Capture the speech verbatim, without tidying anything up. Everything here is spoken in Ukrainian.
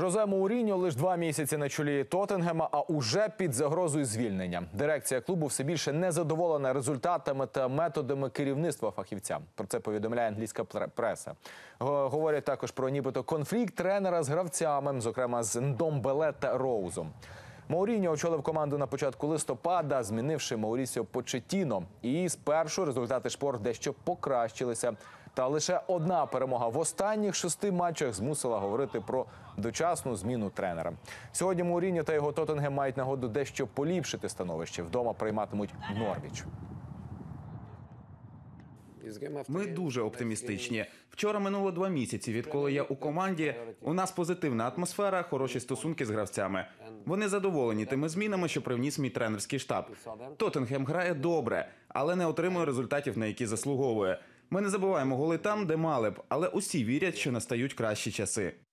Жозе Моуріньо лише два місяці на чолі Тоттенгема, а уже під загрозою звільнення. Дирекція клубу все більше не задоволена результатами та методами керівництва фахівця. Про це повідомляє англійська преса. Говорять також про нібито конфлікт тренера з гравцями, зокрема з Ндомбеле та Роузом. Моуріньо очолив команду на початку листопада, змінивши Маурісіо Почеттіно. І спершу результати шпор дещо покращилися. Та лише одна перемога в останніх шести матчах змусила говорити про дочасну зміну тренера. Сьогодні Моуріньо та його Тоттенгем мають нагоду дещо поліпшити становище. Вдома прийматимуть Норвіч. Ми дуже оптимістичні. Вчора минуло два місяці, відколи я у команді. У нас позитивна атмосфера, хороші стосунки з гравцями. Вони задоволені тими змінами, що привніс мій тренерський штаб. Тоттенгем грає добре, але не отримує результатів, на які заслуговує. Ми не забуваємо голи там, де мали б, але усі вірять, що настають кращі часи.